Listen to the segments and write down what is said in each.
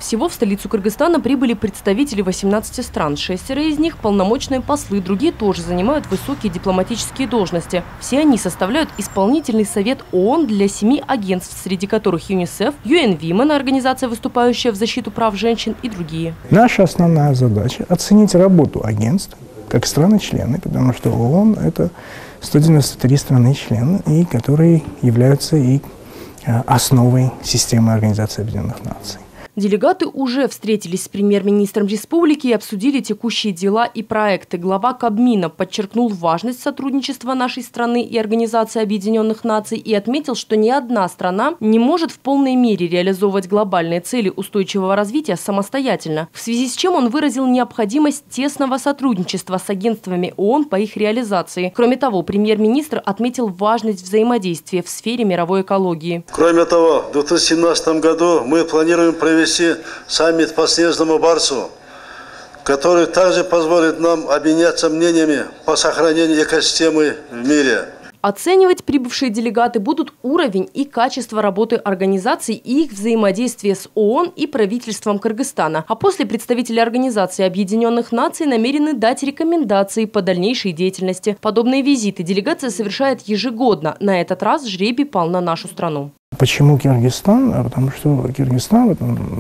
Всего в столицу Кыргызстана прибыли представители 18 стран. 6 из них – полномочные послы, другие тоже занимают высокие дипломатические должности. Все они составляют исполнительный совет ООН для 7 агентств, среди которых ЮНИСЕФ, UN Women, организация, выступающая в защиту прав женщин, и другие. Наша основная задача – оценить работу агентств как страны-члены, потому что ООН – это 193 страны-члены, и которые являются и основой системы Организации Объединенных Наций. Делегаты уже встретились с премьер-министром республики и обсудили текущие дела и проекты. Глава Кабмина подчеркнул важность сотрудничества нашей страны и Организации Объединенных Наций и отметил, что ни одна страна не может в полной мере реализовывать глобальные цели устойчивого развития самостоятельно, в связи с чем он выразил необходимость тесного сотрудничества с агентствами ООН по их реализации. Кроме того, премьер-министр отметил важность взаимодействия в сфере мировой экологии. Кроме того, в 2017 году мы планируем провести саммит по снежному барсу, который также позволит нам обменяться мнениями по сохранению экосистемы в мире. Оценивать прибывшие делегаты будут уровень и качество работы организаций и их взаимодействие с ООН и правительством Кыргызстана. А после представители Организации Объединенных Наций намерены дать рекомендации по дальнейшей деятельности. Подобные визиты делегация совершает ежегодно. На этот раз жребий пал на нашу страну. Почему Кыргызстан? Потому что Кыргызстан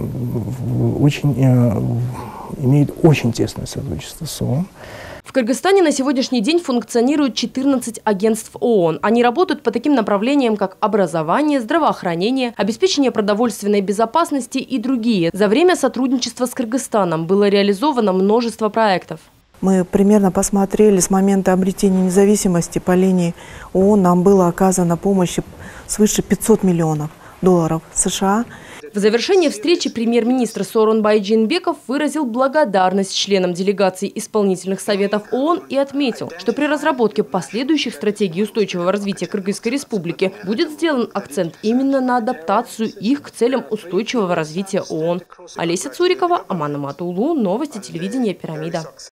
имеет очень тесное сотрудничество с ООН. В Кыргызстане на сегодняшний день функционируют 14 агентств ООН. Они работают по таким направлениям, как образование, здравоохранение, обеспечение продовольственной безопасности и другие. За время сотрудничества с Кыргызстаном было реализовано множество проектов. Мы примерно посмотрели с момента обретения независимости по линии ООН. Нам было оказана помощь свыше $500 миллионов США. В завершении встречи премьер-министр Сооронбай Жээнбеков выразил благодарность членам делегаций исполнительных советов ООН и отметил, что при разработке последующих стратегий устойчивого развития Кыргызской республики будет сделан акцент именно на адаптацию их к целям устойчивого развития ООН. Олеся Цурикова, Аман Аматоулу, новости телевидения «Пирамида».